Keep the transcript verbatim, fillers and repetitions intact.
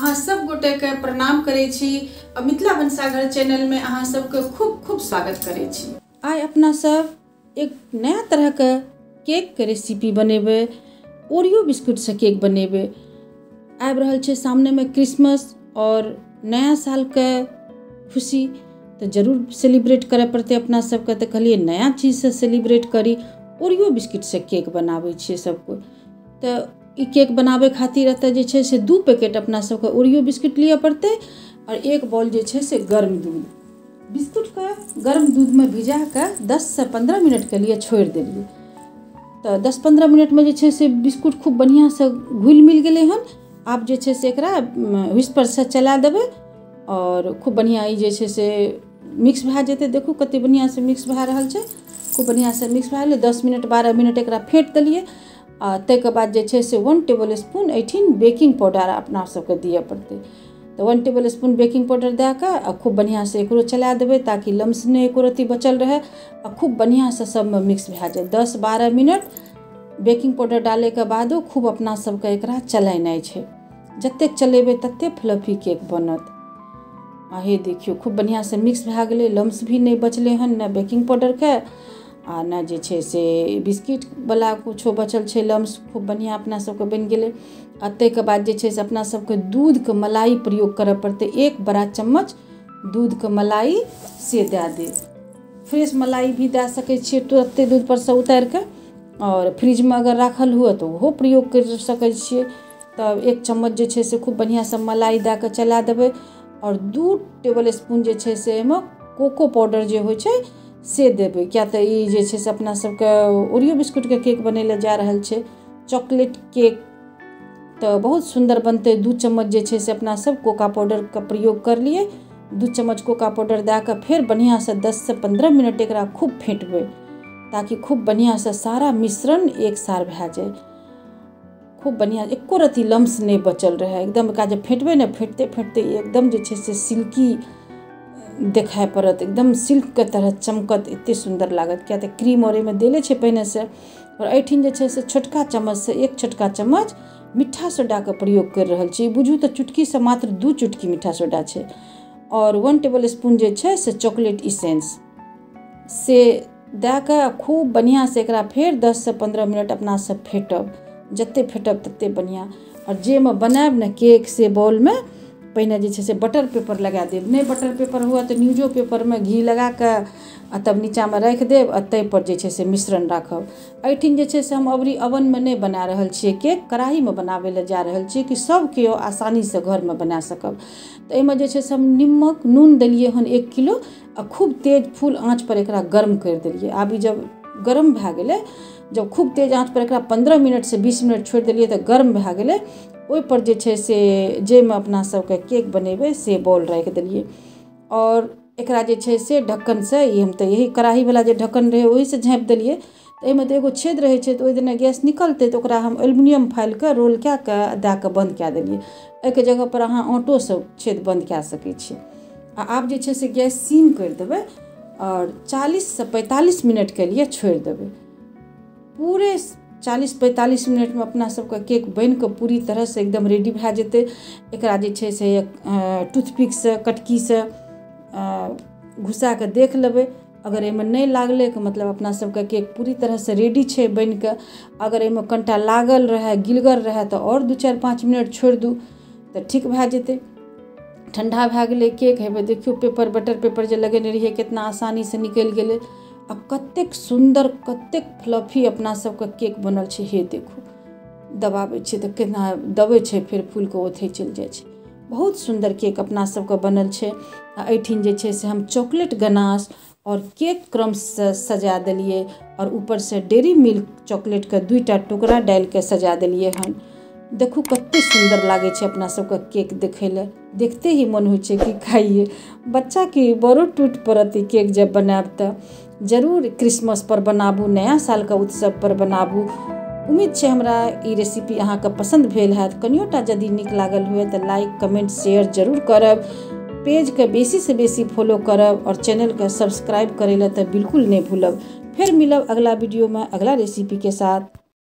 अहाँ सब गोटे के प्रणाम करे छी। मिथिला भनसाघर चैनल में अहाँ सबके खूब खूब स्वागत करे छी। आइ अपना सब एक नया तरह के केक के रेसिपी बनेबे। ओरियो बिस्कुट से केक बनेबे। आबि रहल छै सामने में क्रिसमस और नया साल के खुशी, तो जरूर सेलिब्रेट करे पड़ते अपना सबके। तो कहलिए नया चीज से सेलिब्रेट करी। ओरियो बिस्कुट से केक बनाबै छियै सब कोई। तो ई केक बनाबे खातिर एतऽ जे छै से दू पैकेट अपना सबके ओरियो बिस्कुट लिअ पड़ते और एक बॉल जे छै से गर्म दूध। बिस्कुट के गर्म दूध में भिजा के दस से पंद्रह मिनट के लिए छोड़ देलिए। तो दस पंद्रह मिनट में जे छै से बिस्कुट खूब बढ़िया से घुल मिल गेले हन। आप जे छै से एकरा विस्पर से चला देबे और खूब बढ़िया ई जे छै से मिक्स भए जेते। देखू कते बढ़िया से मिक्स भए रहल छै। खूब बढ़िया से मिक्स भए गेलै। दस मिनट बारह मिनट एकरा फेंट देलिए। आ ताहिके बाद जे छै से वन टेबल स्पून एठिन बेकिंग पाउडर अपना सबके दिअ पड़तै। तो one tablespoon baking powder दे के आ खूब बढ़िया से एकरो चला देबै ताकि लम्स नहीं एको रत्ती बचल रहे। आ खूब बढ़िया से सब में मिक्स भए जाए। दस बारह मिनट बेकिंग पाउडर डाले के बादो खूब अपना सबके एकरा चलेनाइ छै। जतेक चलेबै तते फ्लफी केक बनत। आ हे देखियो खूब बढ़िया से मिक्स भए गेलै। लम्स भी नहीं बचले हन, न बेकिंग पाउडर के आ न जे छै से बिस्किट वाला कुछो बचल छै लम्स। खूब बढ़िया अपना सबके बनि गेलै। आ ताहिके बाद जे छै से अपना सबके दूध के मलाई प्रयोग करऽ पड़तै। एक बड़ा चम्मच दूध के मलाई से दे दे। फ्रेश मलाई भी दे सकै छियै तुरंते दूध पर से उतार के। और फ्रिज में अगर राखल हुए तो ओहो प्रयोग कर सकै छियै। तब एक चम्मच जे छै से खूब बढ़िया से मलाई दे के चला देबै। और दू टेबल स्पून जे छै से एहिमे कोको पाउडर जे होइ छै से देबै। क्या तो ई जे छै से अपना सबके ओरियो बिस्कुट के केक बनैले जा रहल छै, चॉकलेट केक। तो बहुत सुंदर बनते। दू चम्मच जे छै से अपना सब कोका पाउडर का प्रयोग कर लिए। दू चम्मच कोका पाउडर दे के फिर बढ़िया से दस से पंद्रह मिनट एकरा खूब फेंटबै ताकि खूब बढ़िया से सारा मिश्रण एक सार भए जाए। खूब बढ़िया एको रत्ती लम्स नहीं बचल रहे। एकदम एकरा जब फेंटबै ने फेंटते फेंटते एकदम जे छै से सिल्की देखाय पड़त। एकदम सिल्क के तरह चमकत। एते सुंदर लागत। क्या तो क्रीम और में देले छे पहले से। और एठिन जे छै से छोटका चम्मच से एक छोटका चम्मच मीठा सोडा के प्रयोग कर रहल छी। बुझू तो चुटकी से मात्र दू चुटकी मीठा सोडा छै। और वन टेबल स्पून जे छै से चॉकलेट इसेंस से दे के खूब बढ़िया से एकरा फिर दस से पंद्रह मिनट अपना सब फेंटब। जते फेंटब तते बढ़िया। और जे में बनाएब ने केक से बॉल में पहले जे छै से बटर पेपर लगा देब। नहीं बटर पेपर हुआ तो न्यूजो पेपर में घी लगा के आ तब नीचा में रख देब। आ तै पर जे छै से मिश्रण राखब। एठिन जे छै से हम अबरी ओवन में नहीं बना रहल छियै केक, कढ़ाई में बनावे ले जा रहल छियै कि सब केओ आसानी से घर में बना सकब। तो एहिमे जे छै से हम निमक नून देलिए हन एक किलो आ खूब तेज फूल आँच पर एकरा गर्म कर देलिए। आब ई जब गर्म भए गेलै, जब खूब तेज आँच पर एकरा पंद्रह मिनट से बीस मिनट छोड़ देलिए तो गर्म भए गेलै। ओहि पर जे छै से जे में अपना सबके केक बनेबै से बॉल राख देलिए। और एकरा जे छै से ढक्कन से ई हम तो यही कढ़ाई वाला जे ढक्कन रहे ओही से झाँप देलिए। तो एहिमे तो एगो छेद रहे छै तो ओहि दिना गैस निकलते तो ओकरा हम एल्युमिनियम फाइल के रोल कए के दे के बंद कए देलिए। एहिके जगह पर अहाँ आँटो से छेद बंद कए सकै छी। आ आब जे छै से गैस सीम कर देबै और चालीस से पैंतालीस मिनट के लिए छोड़ देबै। पूरे चालीस पैंतालीस मिनट में अपना सबके केक बन के पूरी तरह से एकदम रेडी भए जेतै। एकरा जे छै से टूथपिक से कटकी से घुसा के देख लेबै। अगर एहिमे नहीं लागलै के मतलब अपना सबके केक पूरी तरह से रेडी छै बन के। अगर एहिमे कनिटा लागल रहे गिलगर रहे तो और दू चारि पाँच मिनट छोड़ दू तो ठीक भए जेतै। ठंडा भए गेलै केक। हेबे देखियो पेपर बटर पेपर जे लगेने रहिए कितना आसानी से निकलि गेलै। आ कतेक सुंदर कतेक फ्लफी अपना सबके केक बनल छै। हे देखू दबाबै छै तो केना दबै छै फिर फूल के ओथे चलि जाइ छै। बहुत सुंदर केक अपना सबके बनल छै। आ एठिन जे छै से हम चॉकलेट गनाश और केक क्रम्स से सजा देलिए। और ऊपर से डेयरी मिल्क चॉकलेट के दूटा टुकड़ा डाल के सजा देलिए हन। देखू कते सुंदर लागे छै अपना सबके केक देखे ले। देखते ही मन होइ छै कि खाइए। बच्चा के बड़ो टूट पड़त ई केक जब बनाएब तो। जरूर क्रिसमस पर बनाबू, नया साल के उत्सव पर बनाबू। उम्मीद छै हमरा ई रेसिपी अहाँके पसंद भेल हैत। कनियोटा यदि नीक लागल हुए तो लाइक कमेंट शेयर जरूर करब। पेज के बेसी से बेसी फॉलो करब और चैनल के सब्सक्राइब करे ला तो बिल्कुल नहीं भूलब। फिर मिलब अगला वीडियो में अगला रेसिपी के साथ।